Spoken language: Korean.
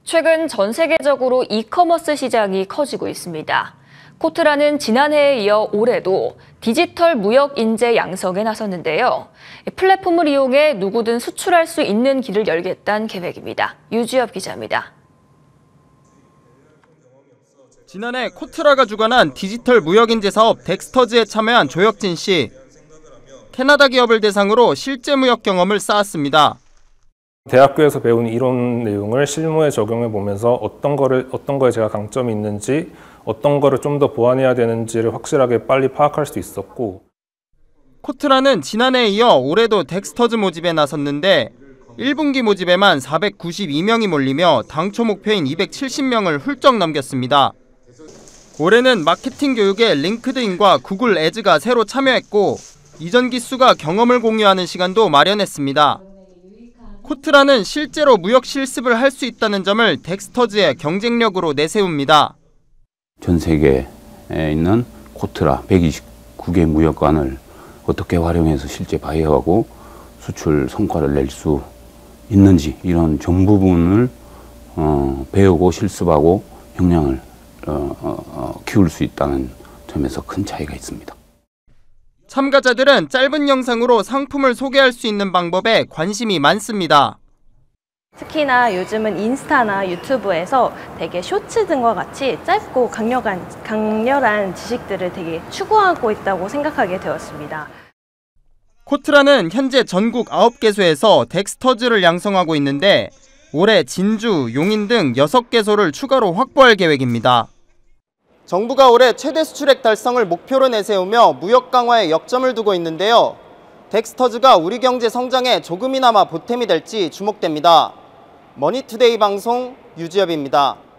최근 전 세계적으로 이커머스 시장이 커지고 있습니다. 코트라는 지난해에 이어 올해도 디지털 무역 인재 양성에 나섰는데요. 플랫폼을 이용해 누구든 수출할 수 있는 길을 열겠다는 계획입니다. 유지엽 기자입니다. 지난해 코트라가 주관한 디지털 무역 인재 사업 덱스터즈에 참여한 조혁진 씨. 캐나다 기업을 대상으로 실제 무역 경험을 쌓았습니다. 대학교에서 배운 이론 내용을 실무에 적용해 보면서 어떤 거에 제가 강점이 있는지, 어떤 거를 좀 더 보완해야 되는지를 확실하게 빨리 파악할 수 있었고. 코트라는 지난해에 이어 올해도 덱스터즈 모집에 나섰는데 1분기 모집에만 492명이 몰리며 당초 목표인 270명을 훌쩍 넘겼습니다. 올해는 마케팅 교육에 링크드인과 구글 애즈가 새로 참여했고 이전 기수가 경험을 공유하는 시간도 마련했습니다. 코트라는 실제로 무역 실습을 할 수 있다는 점을 덱스터즈의 경쟁력으로 내세웁니다. 전 세계에 있는 코트라 129개 무역관을 어떻게 활용해서 실제 바이어하고 수출 성과를 낼 수 있는지 이런 전 부분을 배우고 실습하고 역량을 키울 수 있다는 점에서 큰 차이가 있습니다. 참가자들은 짧은 영상으로 상품을 소개할 수 있는 방법에 관심이 많습니다. 특히나 요즘은 인스타나 유튜브에서 되게 쇼츠 등과 같이 짧고 강렬한 지식들을 되게 추구하고 있다고 생각하게 되었습니다. 코트라는 현재 전국 9개소에서 덱스터즈를 양성하고 있는데 올해 진주, 용인 등 6개소를 추가로 확보할 계획입니다. 정부가 올해 최대 수출액 달성을 목표로 내세우며 무역 강화에 역점을 두고 있는데요. 덱스터즈가 우리 경제 성장에 조금이나마 보탬이 될지 주목됩니다. 머니투데이 방송 유지엽입니다.